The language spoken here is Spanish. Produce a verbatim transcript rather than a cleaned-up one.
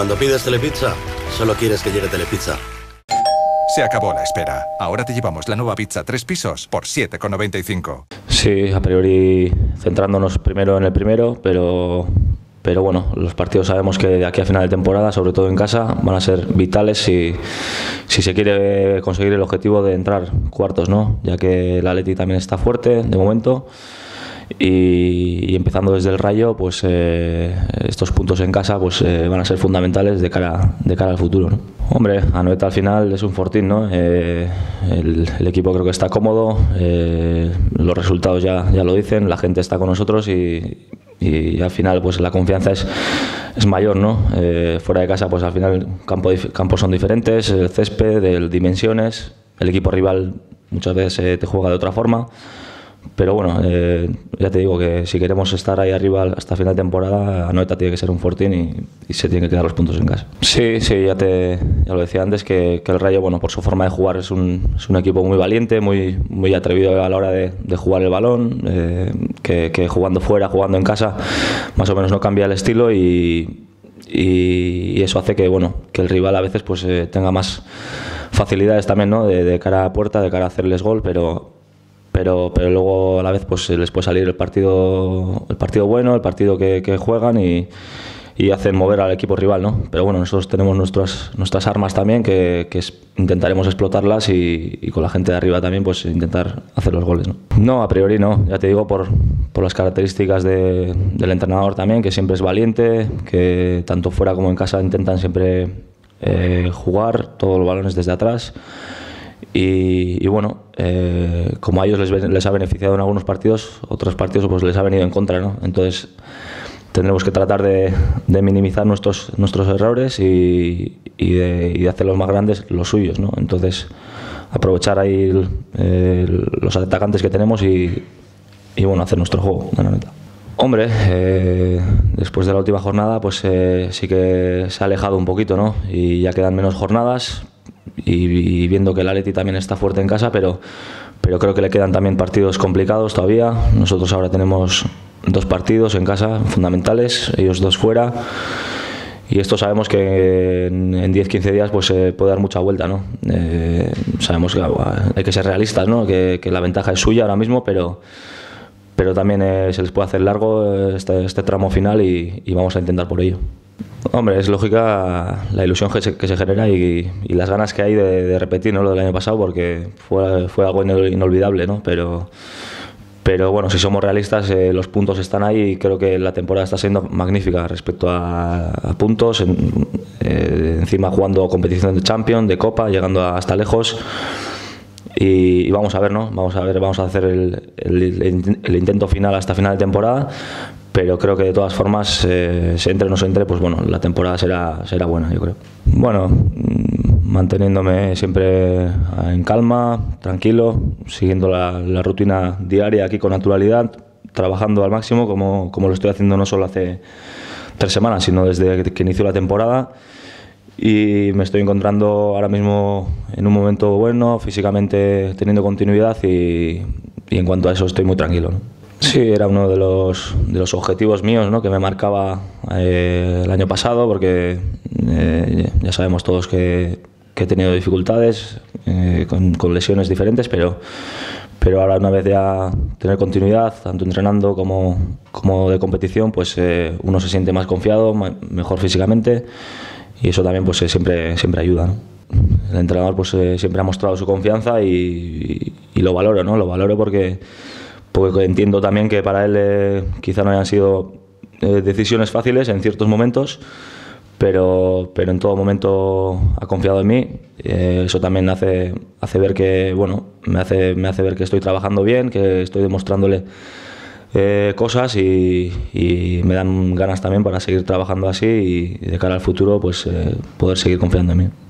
Cuando pides Telepizza, solo quieres que llegue Telepizza. Se acabó la espera. Ahora te llevamos la nueva pizza tres pisos por siete con noventa y cinco. Sí, a priori centrándonos primero en el primero, pero, pero bueno, los partidos sabemos que de aquí a final de temporada, sobre todo en casa, van a ser vitales si, si se quiere conseguir el objetivo de entrar cuartos, ¿no? Ya que el Atleti también está fuerte de momento. Y, y empezando desde el Rayo, pues eh, estos puntos en casa pues eh, van a ser fundamentales de cara, de cara al futuro, ¿no? Hombre, Anoeta al final es un fortín, ¿no? Eh, el, el equipo creo que está cómodo, eh, los resultados ya, ya lo dicen, la gente está con nosotros y, y al final pues la confianza es, es mayor, ¿no? Eh, fuera de casa pues al final campo, campos son diferentes, el césped, de dimensiones, el equipo rival muchas veces eh, te juega de otra forma. Pero bueno, eh, ya te digo que si queremos estar ahí arriba hasta final de temporada, Anoeta tiene que ser un fortín y, y se tienen que quedar los puntos en casa. Sí, sí, ya te ya lo decía antes, que, que el Rayo, bueno, por su forma de jugar es un, es un equipo muy valiente, muy, muy atrevido a la hora de, de jugar el balón, eh, que, que jugando fuera, jugando en casa, más o menos no cambia el estilo y, y, y eso hace que, bueno, que el rival a veces pues eh, tenga más facilidades también, ¿no? de, de cara a puerta, de cara a hacerles gol, pero Pero, pero luego a la vez pues les puede salir el partido, el partido bueno, el partido que, que juegan y, y hacen mover al equipo rival, ¿no? Pero bueno, nosotros tenemos nuestras, nuestras armas también que, que es, intentaremos explotarlas y, y con la gente de arriba también pues intentar hacer los goles, ¿no? No, a priori no, ya te digo por, por las características de, del entrenador también, que siempre es valiente, que tanto fuera como en casa intentan siempre eh, jugar todos los balones desde atrás. Y, y bueno, eh, como a ellos les, les ha beneficiado en algunos partidos, otros partidos pues les ha venido en contra, ¿no? Entonces tendremos que tratar de, de minimizar nuestros, nuestros errores y, y, de, y de hacerlos más grandes los suyos, ¿no? Entonces aprovechar ahí el, el, los atacantes que tenemos y, y bueno, hacer nuestro juego, de la neta. Hombre, eh, después de la última jornada pues eh, sí que se ha alejado un poquito, ¿no? Y ya quedan menos jornadas. Y, y viendo que el Atleti también está fuerte en casa, pero, pero creo que le quedan también partidos complicados todavía. Nosotros ahora tenemos dos partidos en casa fundamentales, ellos dos fuera, y esto sabemos que en, en diez a quince días pues se eh, puede dar mucha vuelta, ¿no? Eh, sabemos que hay que ser realistas, ¿no? Que, que la ventaja es suya ahora mismo, pero, pero también eh, se les puede hacer largo este, este tramo final y, y vamos a intentar por ello. Hombre, es lógica la ilusión que se, que se genera y, y las ganas que hay de, de repetir, ¿no? Lo del año pasado, porque fue, fue algo inolvidable, ¿no? Pero, pero bueno, si somos realistas, eh, los puntos están ahí y creo que la temporada está siendo magnífica respecto a, a puntos, en, eh, encima jugando competición de Champions, de Copa, llegando a, hasta lejos. Y, y vamos a ver, ¿no? Vamos a ver, vamos a hacer el, el, el intento final hasta final de temporada. Pero creo que de todas formas, eh, se entre o no se entre, pues bueno, la temporada será, será buena, yo creo. Bueno, manteniéndome siempre en calma, tranquilo, siguiendo la, la rutina diaria aquí con naturalidad, trabajando al máximo, como, como lo estoy haciendo no solo hace tres semanas, sino desde que inició la temporada. Y me estoy encontrando ahora mismo en un momento bueno, físicamente teniendo continuidad y, y en cuanto a eso estoy muy tranquilo, ¿no? Sí, era uno de los, de los objetivos míos, ¿no? Que me marcaba eh, el año pasado, porque eh, ya sabemos todos que, que he tenido dificultades eh, con, con lesiones diferentes, pero, pero ahora una vez ya tener continuidad, tanto entrenando como, como de competición, pues eh, uno se siente más confiado, mejor físicamente y eso también pues, siempre, siempre ayuda, ¿no? El entrenador pues, eh, siempre ha mostrado su confianza y, y, y lo valoro, ¿no? Lo valoro porque... porque entiendo también que para él eh, quizá no hayan sido eh, decisiones fáciles en ciertos momentos, pero, pero en todo momento ha confiado en mí. Eh, eso también hace, hace ver que, bueno, me hace, me hace ver que estoy trabajando bien, que estoy demostrándole eh, cosas y, y me dan ganas también para seguir trabajando así y, y de cara al futuro pues eh, poder seguir confiando en mí.